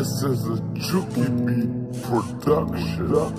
This is a Chucky Beat production.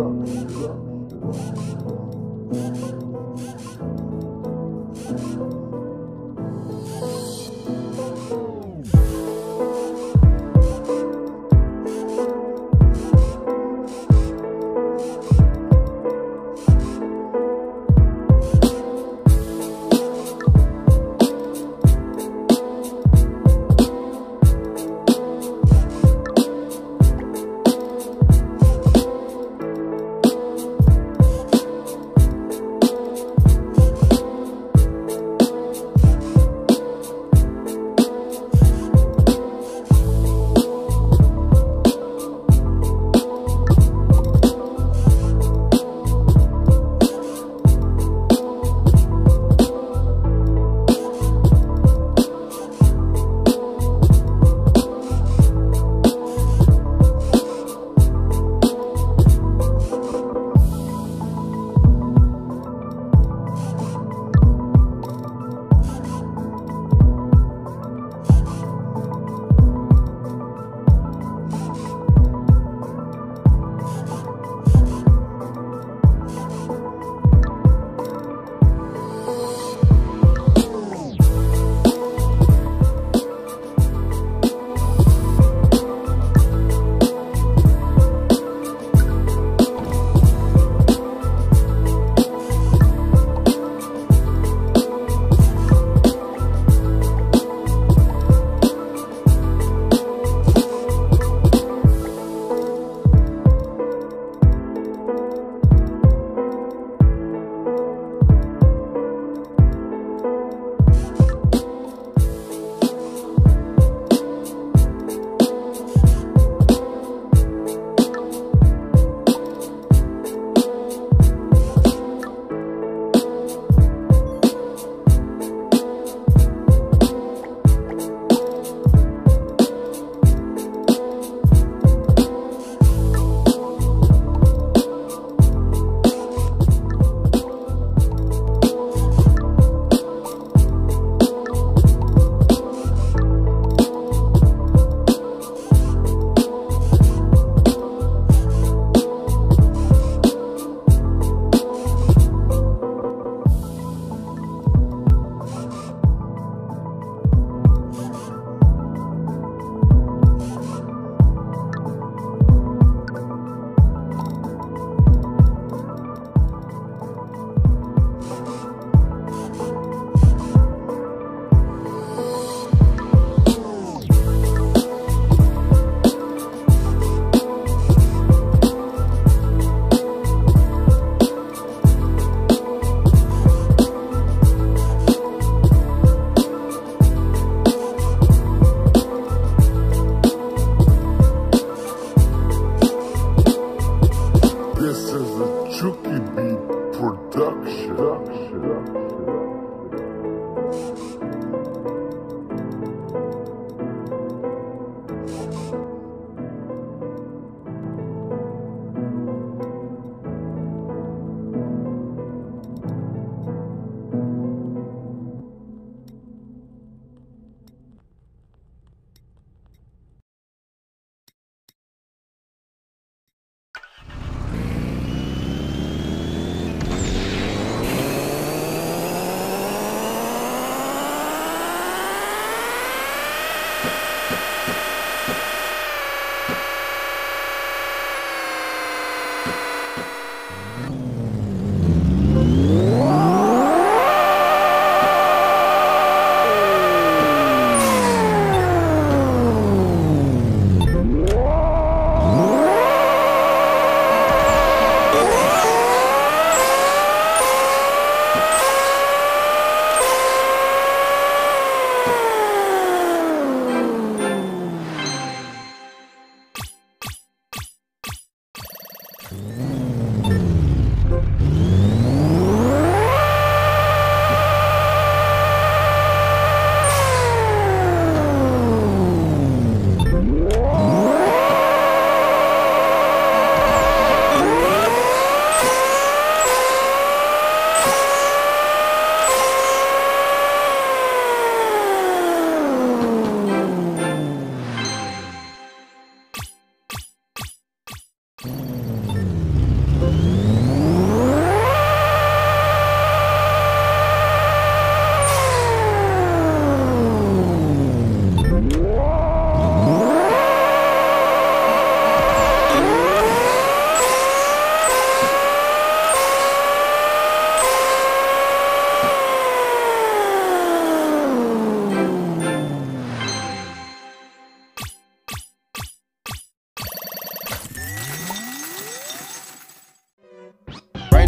This is a Chucky Beat production.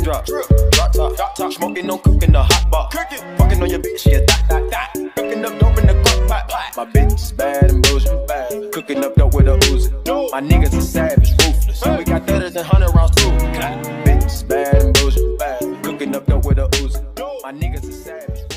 raindrops. Drop top, smoking, no cooking the hot box. Fucking on your bitch, she a dot. Cooking up dope in the crock pot. My bitch is bad and bullshit. Cooking up dope with a Uzi. My niggas are savage, ruthless. We got 30s and 100 rounds too. Bitch is bad and bullshit. Cooking up dope with a Uzi. My niggas are savage.